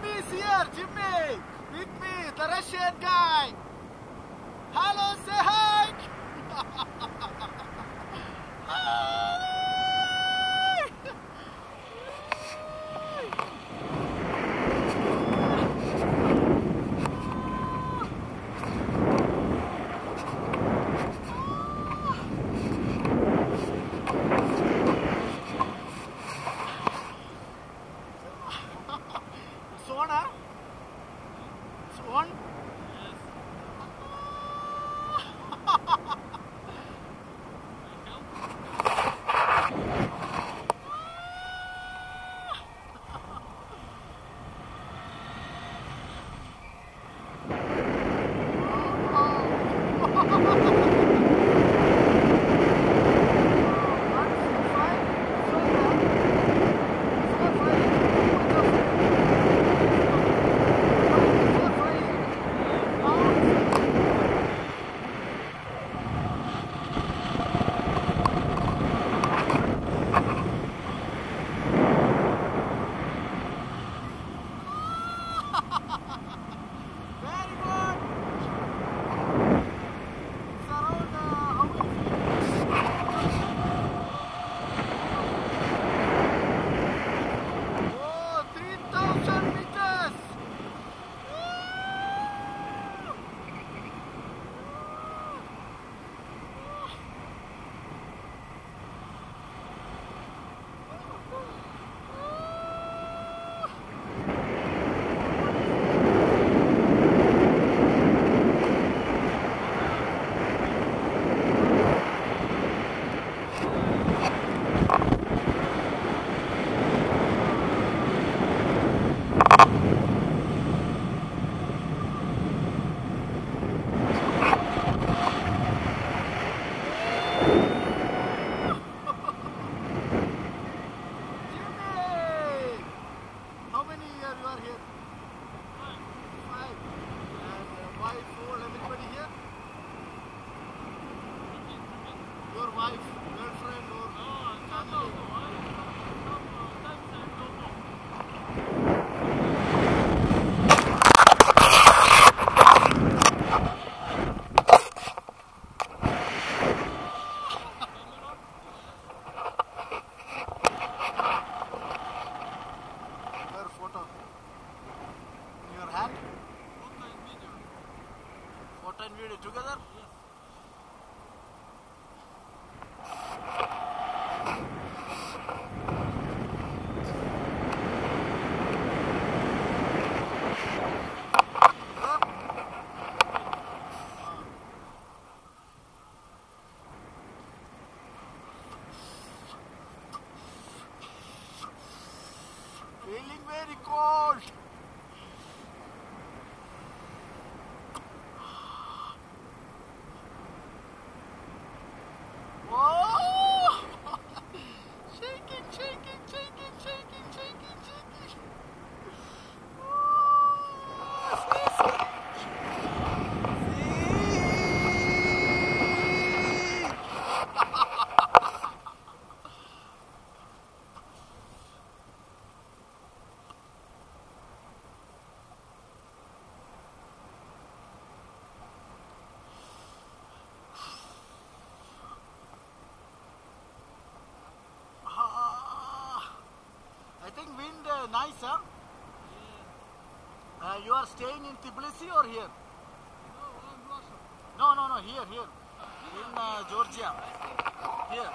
Jimmy is here. Jimmy, with me, the Russian guy. Hello, say hi. Hi. Sona? Swan? Very good. It's around how many feet? Oh, 3,000 meters. Jimmy! How many years you are here? Five. And wife, all, everybody here? Your wife, girlfriend, or family? Your photo. In your hand? Photo and video together? Feeling very cold. Whoa! Shaking, shaking, shaking, shaking, shaking, shaking. I think wind nice, huh? You are staying in Tbilisi or here? No, here. In Georgia. Here.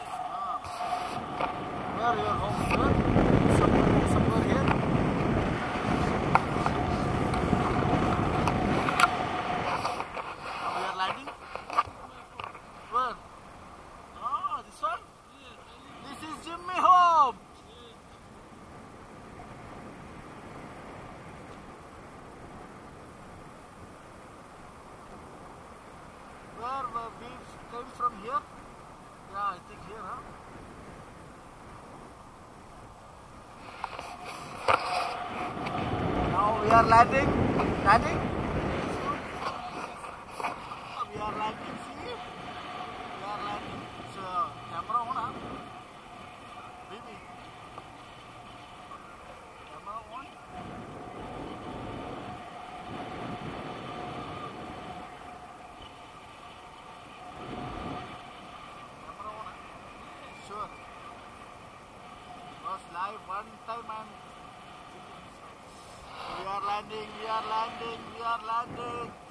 Where your home? Here? Somewhere here? We are landing? Where? Ah, this one? This is Jimmy home. Where we came from here? Yeah, I think here, huh? Now we are landing. Landing? We are landing, see? We are landing. So, camera on, huh? Baby. Camera on. life one time and we are landing, we are landing, we are landing.